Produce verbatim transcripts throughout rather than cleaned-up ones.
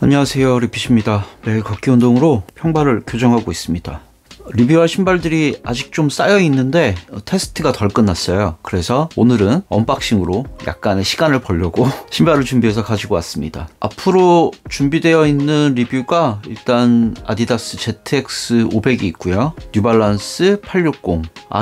안녕하세요, 리핏입니다. 매일 걷기 운동으로 평발을 교정하고 있습니다. 리뷰할 신발들이 아직 좀 쌓여 있는데 테스트가 덜 끝났어요. 그래서 오늘은 언박싱으로 약간의 시간을 벌려고 신발을 준비해서 가지고 왔습니다. 앞으로 준비되어 있는 리뷰가 일단 아디다스 제트엑스 오백이 있고요, 뉴발란스 팔백육십,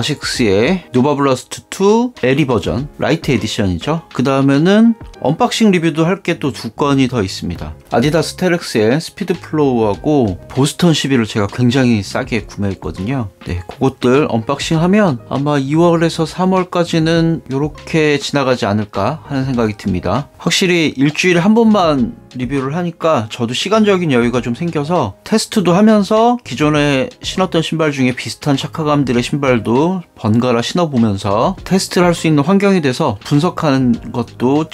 아식스의 노바블라스트 투 에리 버전 라이트 에디션이죠. 그 다음에는 언박싱 리뷰도 할 게 또 두 건이 더 있습니다. 아디다스 테렉스의 스피드 플로우하고 보스턴 십일을 제가 굉장히 싸게 구매했거든요. 네, 그것들 언박싱 하면 아마 이월에서 삼월까지는 이렇게 지나가지 않을까 하는 생각이 듭니다. 확실히 일주일에 한 번만 리뷰를 하니까 저도 시간적인 여유가 좀 생겨서 테스트도 하면서 기존에 신었던 신발 중에 비슷한 착화감들의 신발도 번갈아 신어보면서 테스트를 할 수 있는 환경이 돼서 분석하는 것도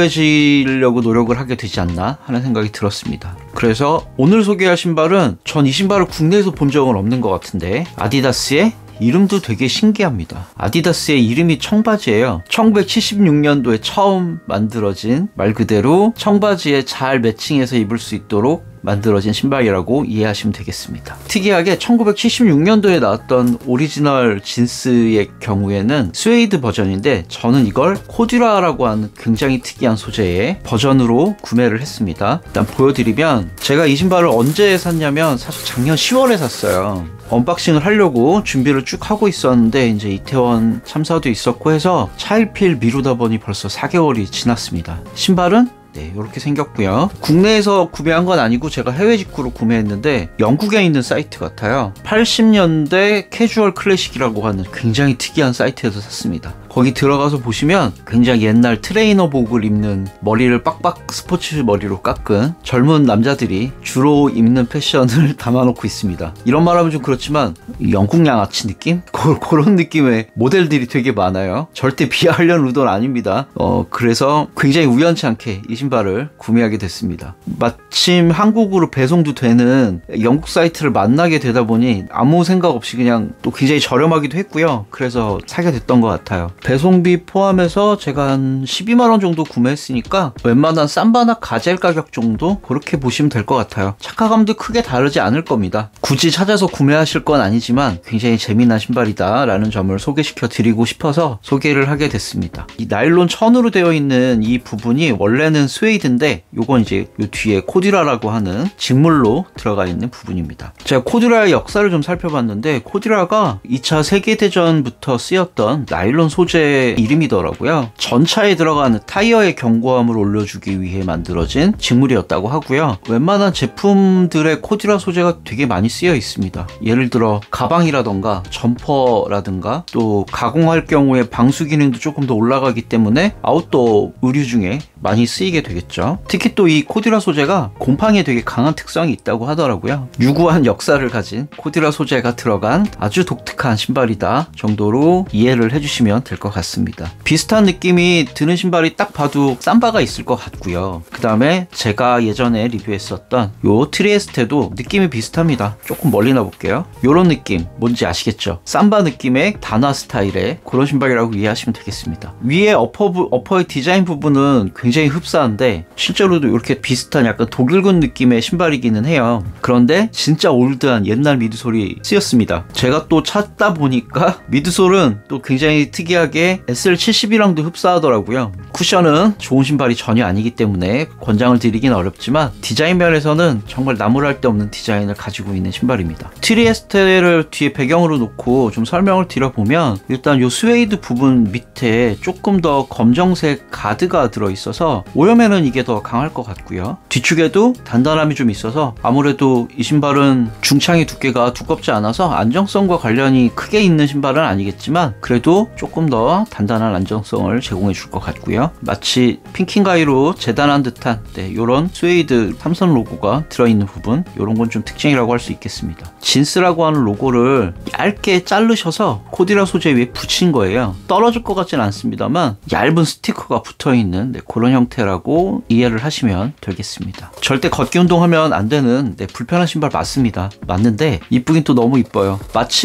정교해지려고 노력을 하게 되지 않나 하는 생각이 들었습니다. 그래서 오늘 소개할 신발은 전 이 신발을 국내에서 본 적은 없는 것 같은데 아디다스의 이름도 되게 신기합니다. 아디다스의 이름이 청바지예요. 천구백칠십육 년도에 처음 만들어진, 말 그대로 청바지에 잘 매칭해서 입을 수 있도록 만들어진 신발이라고 이해하시면 되겠습니다. 특이하게 천구백칠십육 년도에 나왔던 오리지널 진스의 경우에는 스웨이드 버전인데 저는 이걸 코듀라라고 하는 굉장히 특이한 소재의 버전으로 구매를 했습니다. 일단 보여드리면, 제가 이 신발을 언제 샀냐면 사실 작년 시월에 샀어요. 언박싱을 하려고 준비를 쭉 하고 있었는데 이제 이태원 참사도 있었고 해서 차일피일 미루다 보니 벌써 사 개월이 지났습니다. 신발은 네, 이렇게 생겼고요. 국내에서 구매한 건 아니고 제가 해외 직구로 구매했는데 영국에 있는 사이트 같아요. 팔십 년대 캐주얼 클래식이라고 하는 굉장히 특이한 사이트에서 샀습니다. 거기 들어가서 보시면 굉장히 옛날 트레이너복을 입는, 머리를 빡빡 스포츠 머리로 깎은 젊은 남자들이 주로 입는 패션을 담아놓고 있습니다. 이런 말하면 좀 그렇지만 영국 양아치 느낌? 그런 느낌의 모델들이 되게 많아요. 절대 비하하려는 의도는 아닙니다. 어, 그래서 굉장히 우연치 않게 이 신발을 구매하게 됐습니다. 마침 한국으로 배송도 되는 영국 사이트를 만나게 되다 보니 아무 생각 없이 그냥 또 굉장히 저렴하기도 했고요. 그래서 사게 됐던 것 같아요. 배송비 포함해서 제가 한 십이만 원 정도 구매했으니까 웬만한 삼바나 가젤 가격 정도, 그렇게 보시면 될 것 같아요. 착화감도 크게 다르지 않을 겁니다. 굳이 찾아서 구매하실 건 아니지만 굉장히 재미난 신발이다 라는 점을 소개시켜 드리고 싶어서 소개를 하게 됐습니다. 이 나일론 천으로 되어 있는 이 부분이 원래는 스웨이드인데 요건 이제 요 뒤에 코듀라라고 하는 직물로 들어가 있는 부분입니다. 제가 코듀라의 역사를 좀 살펴봤는데 코듀라가 이 차 세계대전부터 쓰였던 나일론 소재 이름이더라고요. 전차에 들어가는 타이어의 견고함을 올려주기 위해 만들어진 직물이었다고 하고요. 웬만한 제품들의 코듀라 소재가 되게 많이 쓰여 있습니다. 예를 들어 가방이라던가 점퍼라든가, 또 가공할 경우에 방수 기능도 조금 더 올라가기 때문에 아웃도어 의류 중에 많이 쓰이게 되겠죠. 특히 또 이 코듀라 소재가 곰팡이에 되게 강한 특성이 있다고 하더라고요. 유구한 역사를 가진 코듀라 소재가 들어간 아주 독특한 신발이다 정도로 이해를 해주시면 될 것 같습니다. 비슷한 느낌이 드는 신발이 딱 봐도 삼바가 있을 것 같고요. 그 다음에 제가 예전에 리뷰했었던 요 트리에스테도 느낌이 비슷합니다. 조금 멀리 나볼게요. 요런 느낌 뭔지 아시겠죠? 삼바 느낌의 단화 스타일의 그런 신발이라고 이해하시면 되겠습니다. 위에 어퍼, 어퍼의 디자인 부분은 굉장히 흡사한데 실제로도 이렇게 비슷한 약간 독일군 느낌의 신발이기는 해요. 그런데 진짜 올드한 옛날 미드솔이 쓰였습니다. 제가 또 찾다 보니까 미드솔은 또 굉장히 특이하게 에스엘 칠십이랑도 흡사하더라고요. 쿠션은 좋은 신발이 전혀 아니기 때문에 권장을 드리긴 어렵지만 디자인 면에서는 정말 나무랄 데 없는 디자인을 가지고 있는 신발입니다. 트리에스테를 뒤에 배경으로 놓고 좀 설명을 드려보면, 일단 요 스웨이드 부분 밑에 조금 더 검정색 가드가 들어있어서 오염에는 이게 더 강할 것 같고요. 뒤축에도 단단함이 좀 있어서 아무래도 이 신발은 중창의 두께가 두껍지 않아서 안정성과 관련이 크게 있는 신발은 아니겠지만 그래도 조금 더 단단한 안정성을 제공해 줄 것 같고요. 마치 핑킹가이로 재단한 듯한 네, 이런 스웨이드 삼선 로고가 들어있는 부분, 이런 건 좀 특징이라고 할 수 있겠습니다. 진스라고 하는 로고를 얇게 자르셔서 코듀라 소재 위에 붙인 거예요. 떨어질 것 같진 않습니다만 얇은 스티커가 붙어있는 네, 그런 형태라고 이해를 하시면 되겠습니다. 절대 걷기 운동하면 안 되는 네, 불편한 신발 맞습니다. 맞는데 이쁘긴 또 너무 이뻐요.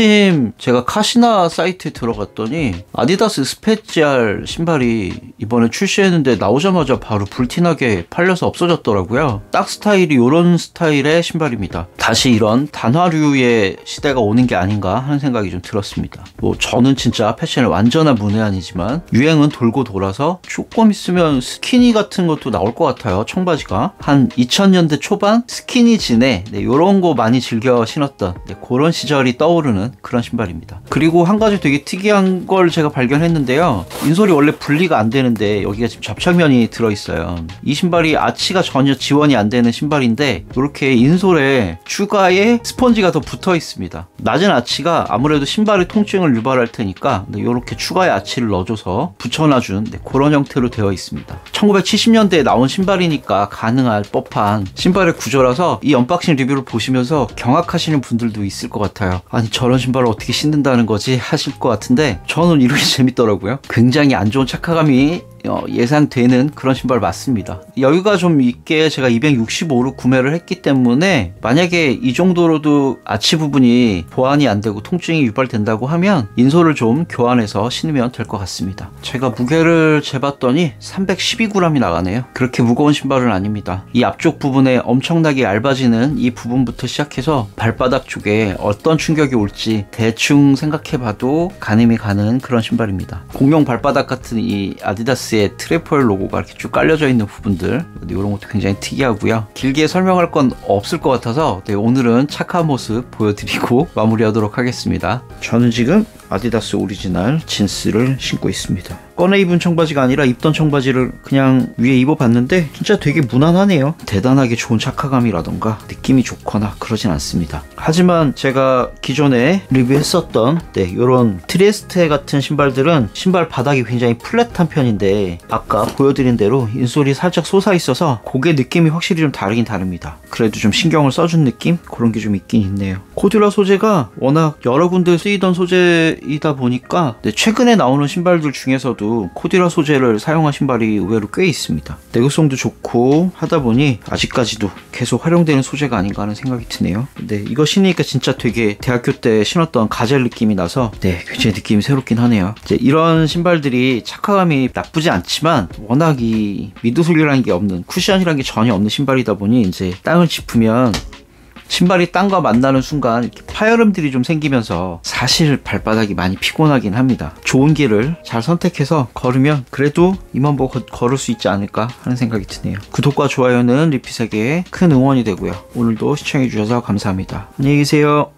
마침 제가 카시나 사이트에 들어갔더니 아디다스 스페ци알 신발이 이번에 출시했는데 나오자마자 바로 불티나게 팔려서 없어졌더라고요. 딱 스타일이 이런 스타일의 신발입니다. 다시 이런 단화류의 시대가 오는 게 아닌가 하는 생각이 좀 들었습니다. 뭐 저는 진짜 패션의 완전한 문외한이지만 유행은 돌고 돌아서 조금 있으면 스키니 같은 것도 나올 것 같아요. 청바지가 한 이천 년대 초반 스키니진에 네, 이런 거 많이 즐겨 신었던 네, 그런 시절이 떠오르는 그런 신발입니다. 그리고 한 가지 되게 특이한 걸 제가 발견했는데요. 인솔이 원래 분리가 안 되는데 여기가 지금 접착면이 들어있어요. 이 신발이 아치가 전혀 지원이 안 되는 신발인데 이렇게 인솔에 추가의 스펀지가 더 붙어 있습니다. 낮은 아치가 아무래도 신발의 통증을 유발할 테니까 이렇게 추가의 아치를 넣어줘서 붙여놔준 네, 그런 형태로 되어 있습니다. 천구백칠십 년대에 나온 신발이니까 가능할 법한 신발의 구조라서 이 언박싱 리뷰를 보시면서 경악하시는 분들도 있을 것 같아요. 아니 저런 신발을 어떻게 신는다는 거지 하실 것 같은데 저는 이렇게 재밌더라고요. 굉장히 안 좋은 착화감이 어, 예상되는 그런 신발 맞습니다. 여유가 좀 있게 제가 이백육십오를 구매를 했기 때문에 만약에 이 정도로도 아치 부분이 보완이 안 되고 통증이 유발된다고 하면 인솔을 좀 교환해서 신으면 될 것 같습니다. 제가 무게를 재봤더니 삼백십이 그램이 나가네요. 그렇게 무거운 신발은 아닙니다. 이 앞쪽 부분에 엄청나게 얇아지는 이 부분부터 시작해서 발바닥 쪽에 어떤 충격이 올지 대충 생각해봐도 가늠이 가는 그런 신발입니다. 공룡 발바닥 같은 이 아디다스 트래퍼일 로고가 이렇게 쭉 깔려져 있는 부분들 이런 것도 굉장히 특이하고요. 길게 설명할 건 없을 것 같아서 네, 오늘은 착한 모습 보여드리고 마무리하도록 하겠습니다. 저는 지금 아디다스 오리지널 진스를 신고 있습니다. 꺼내 입은 청바지가 아니라 입던 청바지를 그냥 위에 입어봤는데 진짜 되게 무난하네요. 대단하게 좋은 착화감이라던가 느낌이 좋거나 그러진 않습니다. 하지만 제가 기존에 리뷰했었던 네, 이런 트리에스테 같은 신발들은 신발 바닥이 굉장히 플랫한 편인데 아까 보여드린 대로 인솔이 살짝 솟아 있어서 그게 느낌이 확실히 좀 다르긴 다릅니다. 그래도 좀 신경을 써준 느낌? 그런 게 좀 있긴 있네요. 코듀라 소재가 워낙 여러 군데 쓰이던 소재이다 보니까 네, 최근에 나오는 신발들 중에서도 코듀라 소재를 사용한 신발이 의외로 꽤 있습니다. 내구성도 좋고 하다 보니 아직까지도 계속 활용되는 소재가 아닌가 하는 생각이 드네요. 근데 이거 신으니까 진짜 되게 대학교 때 신었던 가젤 느낌이 나서 네, 굉장히 느낌이 새롭긴 하네요. 이제 이런 신발들이 착화감이 나쁘지 않지만 워낙 이 미드솔이라는 게 없는 쿠션이라는 게 전혀 없는 신발이다 보니 이제 땅을 짚으면 신발이 땅과 만나는 순간 이렇게 파열음들이 좀 생기면서 사실 발바닥이 많이 피곤하긴 합니다. 좋은 길을 잘 선택해서 걸으면 그래도 임원보 걸을 수 있지 않을까 하는 생각이 드네요. 구독과 좋아요는 리핏에게 큰 응원이 되고요. 오늘도 시청해주셔서 감사합니다. 안녕히 계세요.